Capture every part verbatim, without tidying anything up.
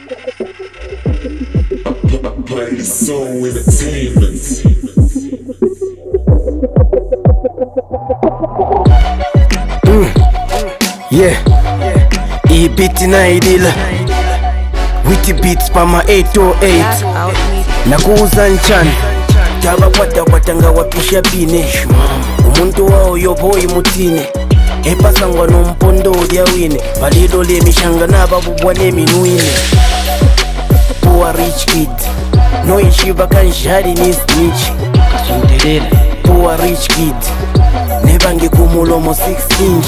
Play soul entertainment. Mm. Yeah, E beat na idila Witty beats pa ma eight oh eight na kuuza nchani taba kwata kwatanga wapisha bine umuntu wao yoboyi mutine epasangwa nompondo lya wine balido le mishanga nababubwa neminwine. Poor rich kid no ishiba kanshari ni snitch kasondelele. Poor rich kid nebange kumulomo six inch.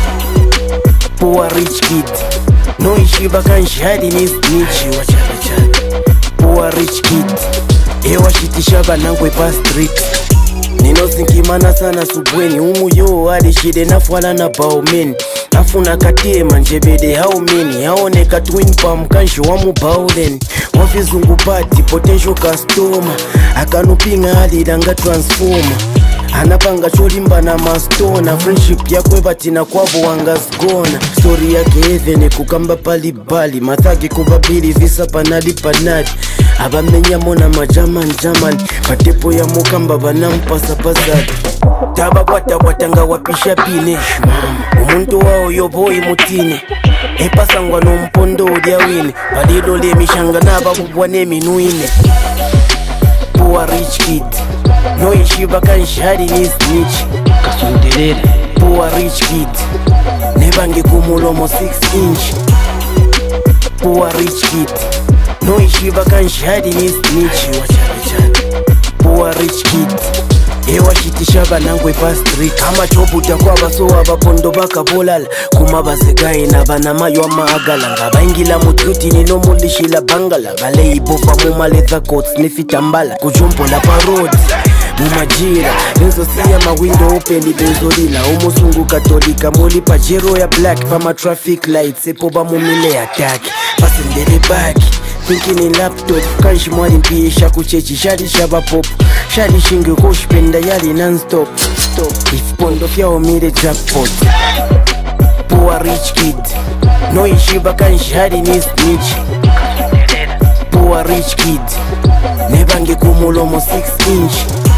Poor rich kid no ishiba kanshari ni snitch wachana chana. Poor rich kid ewa shitisha banangwe pa street ninozinkimana sana subweni umuyo alishide nafwala na baumeni afuna katema njebede haumeni haoneka twin palm kanshi wa mubaulen wafizungu party potential customer akanupinga alidanga transformer anapanga cholimba na mastona friendship yakwe batina kwabo wangazgona story yake heaven kukamba palibali mathagi kubabili visa panali panali abamenya mona majaman jaman patepo ya mukamba banampasa pasadi taba kwata kwatanga wapisha bine umuntu wao yoboyi mutine epasangwa nompondo lya wine balido le mishanga nababubwa neminwine. Poor rich kid no ishiba kanshari ni snitch kasondelele. Poor rich kid nebange kumulomo six inch. Poor rich kid no ishiba kanshari ni snitch wachana chana. Poor rich kid ewa shitisha banangwe pa street ama chobuta kwa baso abapondo bakabolala kuma bazegayi na banamayo amaagala ngabaingila mututi ninomulishila bangala baleibofa mumaletha coats nifitambala kujumpola parodi mumajira benzo siya mawindo open benzolila umusungu katolika muli pajero ya black pama traffic lights epo bamumile attack pasendele baki thinking in laptop kanshi mwali mpiisha kuchechi shali shaba pop shali shinge koshpenda yali non-stop stop if pondo fyao mire jackpot. Poor rich kid no ishiba kanshi hadi ni snitch. Poor rich kid nebange kumulomo six inch.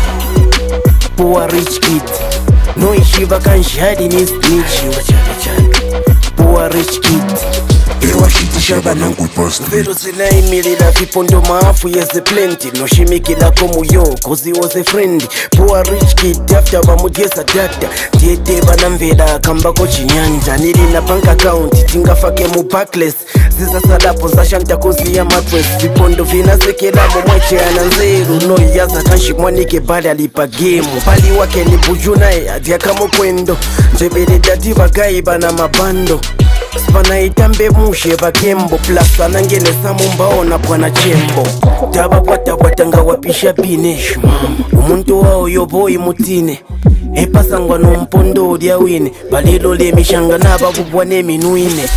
Poor rich kid no ishiba kanshi hadi ni snitch wachana chana. Poor rich kid ewa shitisha banangu post vero zinaimilila vipondo maafu yeze plenty no shimikila komuyo cause he was a friend. Poor rich kid after bamugesa data tiete banamvela kambako chinyanja nilina bank account tingafake mu backless ziza salapo zashanta kozi ya mattress vipondo vinasekela momweche ananzeru no yaza kanshi mwanike bali alipa game bali wake ni bujuna ya kamo kwendo njebele dati bagayi bana mabando spana itambe mushe bakembo plus anangene samumbaona bwana chembo taba kwata kwatanga wapisha bine umuntu wao yoboyi mutine epasangwa nompondo lya wine balilo le mishanga nababubwa neminwine.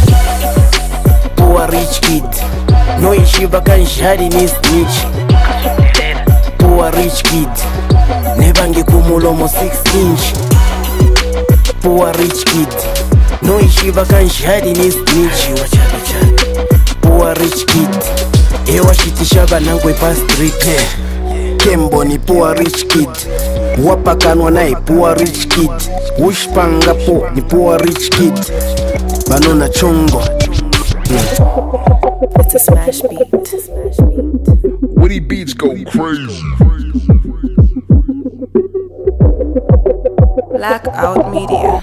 Poor rich kid no ishiba kanshari ni snitch. Poor rich kid nebange kumulomo six inch. Poor rich kid no ishiba kanshari ni snitch wachana chana. Poor rich kid ewa shitisha banangwe pa street kembo ni poor rich kid wapakanwa nae poor rich kid ushpanga po ni poor rich kid banona chongo. It's a smash beat. Witty beats go crazy. Blackout Media.